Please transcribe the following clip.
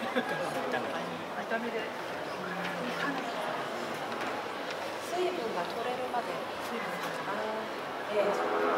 た目で水分が取れるまで。 水分がええ。